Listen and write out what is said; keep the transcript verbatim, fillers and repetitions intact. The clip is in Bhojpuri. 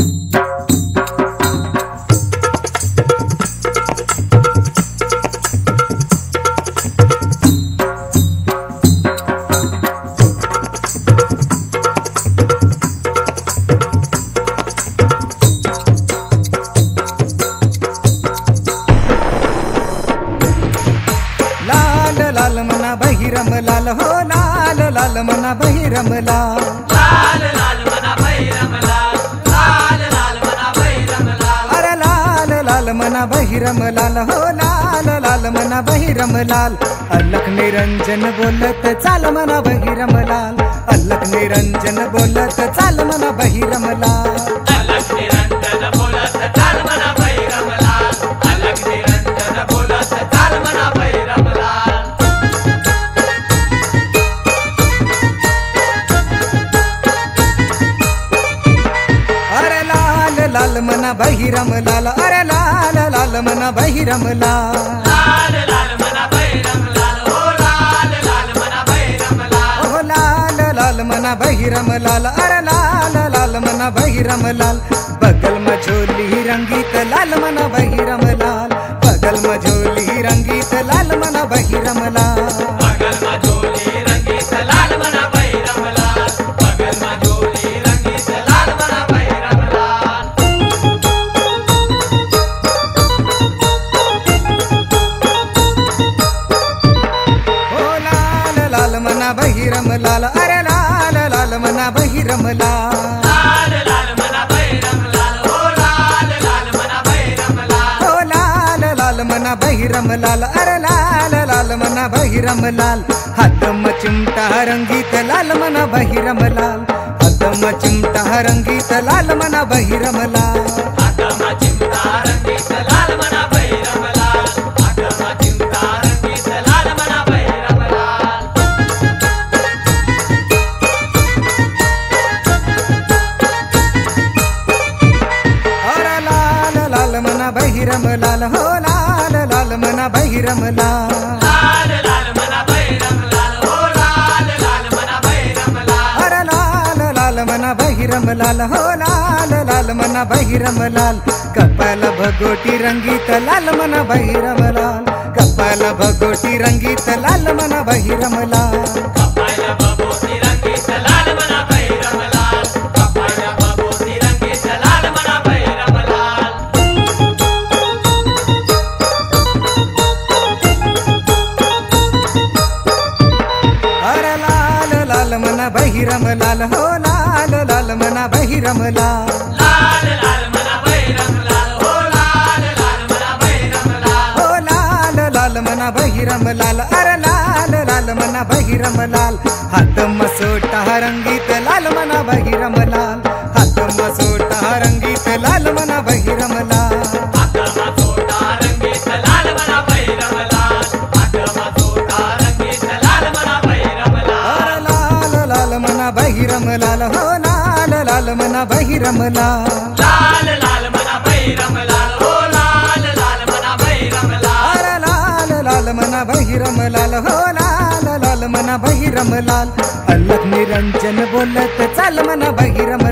लाल मना बहिरम लाल हो लाल लाल मना बहिरम लाल लाल लाल मना बहिरम लाल लाल लाल मना बहिरम लाल अरे लाल लाल मना बहिरम लाल हो लाल लाल मना बहिरम लाल अलख निरंजन बोलत चाल मना बहिरम लाल अलख निरंजन बोलत चाल मना बहिरम लाल अलख निरंजन बोलत चाल मना बहिरम लाल अलख निरंजन बोलत चाल मना बहिरम लाल लाल मना बहिरम लाल अरे लाल लाल मना बहिरम लाल लाल लाल मना बहिरम लाल हो लाल लाल मना बहिरम लाल ओ लाल लाल मना बहिरम लाल अरे लाल लाल मना बहिरम लाल बगल में झोली रंगीत लाल मना बहिरम लाल बगल में झोली रंगीत लाल मना बहिरम लाल बगल में झोली रंगीत लाल मना बहिरम लाल बगल में झोली रंगीत लाल मना बहिरम लाल बहिरम लाल अरे लाल लाल मना बहिरम लाल लाल लाल मना बहिरम लाल हो लाल लाल मना बहिरम लाल हो लाल लाल मना बहिरम लाल अरे लाल लाल मना बहिरम लाल हाथ में चिमटा रंगीत लाल मना बहिरम लाल हाथ में चिमटा रंगीत लाल मना बहिरम लाल हाथ में चिमटा रंगीत लाल मना बहिरम लाल हाथ में चिमटा रंगीत लाल मना बहिरम लाल बहिरम लाल हो लाल लाल मना बहिरम लाल लाल लाल मना बहिरम लाल हो लाल लाल मना बहिरम लाल अरे लाल लाल मना बहिरम लाल हो लाल लाल मना बहिरम लाल कपाल भगोटी रंगीत लाल मना बहिरम लाल कपाल भगोटी रंगीत लाल मना बहिरम लाल कपाल भगोटी रंगीत लाल मना बहिरम लाल कपाल भगोटी रंगीत लाल मना बहिरम लाल बहिरम लाल हो लाल लाल मना बहिरम लाल लाल लाल मना बहिरम लाल हो लाल लाल मना बहिरम लाल हो लाल लाल मना बहिरम लाल अरे लाल लाल मना बहिरम लाल हाथ में सोटा रंगीत लाल मना बहिरम लाल हाथ में सोटा रंगीत लाल मना बहिरम लाल हाथ में सोटा रंगीत लाल मना बहिरम लाल हाथ में सोटा रंगीत लाल मना बहिरम लाल मना बहिरम लाल हो लाल लाल मना बहिरम लाल लाल लाल मना बहिरम लाल हो लाल लाल मना बहिरम लाल अरे लाल लाल मना बहिरम लाल हो लाल लाल मना बहिरम लाल अलख निरंजन बोलत चाल मना बहिरम